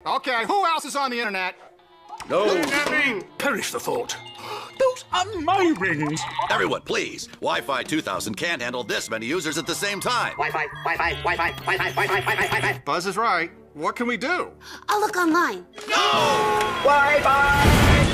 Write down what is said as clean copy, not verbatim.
Okay, who else is on the internet? No. Perish the thought. Those are my rings. Everyone, please. Wi-Fi 2000 can't handle this many users at the same time. Buzz is right. What can we do? I'll look online. No! Wi-Fi!